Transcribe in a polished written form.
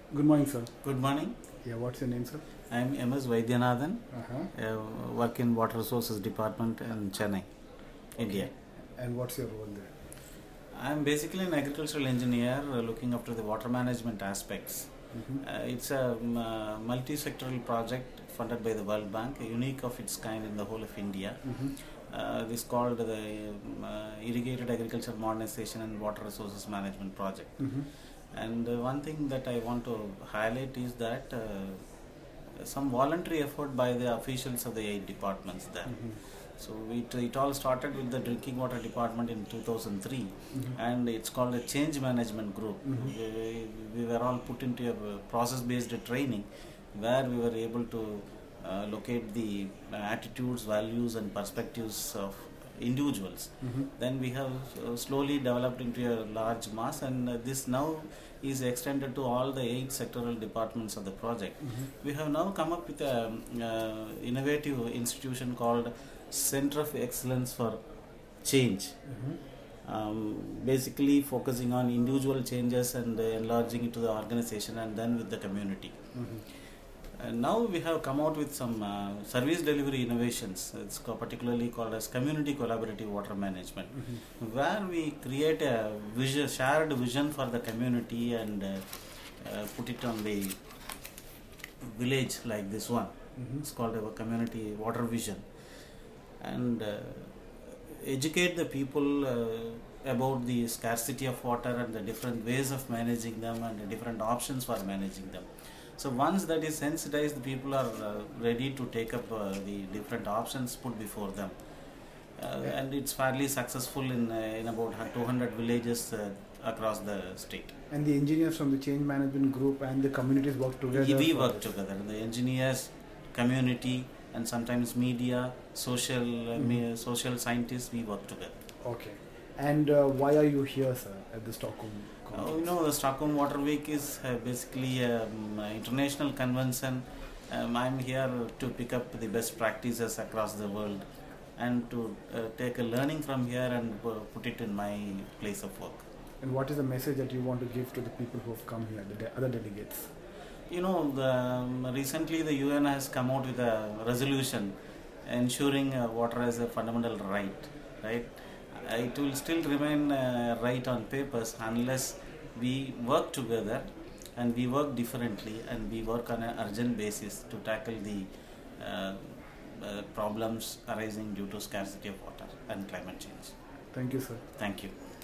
Good morning, sir. Good morning. Yeah, what's your name, sir? I am MS Vaidyanathan. Uh-huh. Work in Water Resources Department in Chennai, India. And what's your role there? I am basically an agricultural engineer looking after the water management aspects. It's a multi-sectoral project funded by the World Bank, unique of its kind in the whole of India. This is called the Irrigated Agriculture Modernization and Water Resources Management Project. And one thing that I want to highlight is that some voluntary effort by the officials of the 8 departments there. So it all started with the drinking water department in 2003, and it's called a change management group. We were all put into a process-based training where we were able to locate the attitudes, values and perspectives of individuals. Then we have slowly developed into a large mass, and this now is extended to all the 8 sectoral departments of the project. We have now come up with a innovative institution called Center of Excellence for Change, basically focusing on individual changes and enlarging it to the organization and then with the community. And now we have come out with some service delivery innovations. It's particularly called as community collaborative water management, where we create a shared vision for the community and put it on the village like this one. It's called a community water vision, and educate the people about the scarcity of water and the different ways of managing them and the different options for managing them. So once that is sensitized, the people are ready to take up the different options put before them, and it's fairly successful in about 200 villages across the state. And the engineers from the change management group and the communities work together? We work together, the engineers, community, and sometimes media, social scientists, we work together. Okay. And why are you here, sir, at the Stockholm conference? The Stockholm Water Week is basically an international convention. I'm here to pick up the best practices across the world and to take a learning from here and put it in my place of work. And what is the message that you want to give to the people who have come here, the other delegates? Recently the UN has come out with a resolution ensuring water as a fundamental right? It will still remain right on papers unless we work together, and we work differently, and we work on an urgent basis to tackle the problems arising due to scarcity of water and climate change. Thank you, sir. Thank you.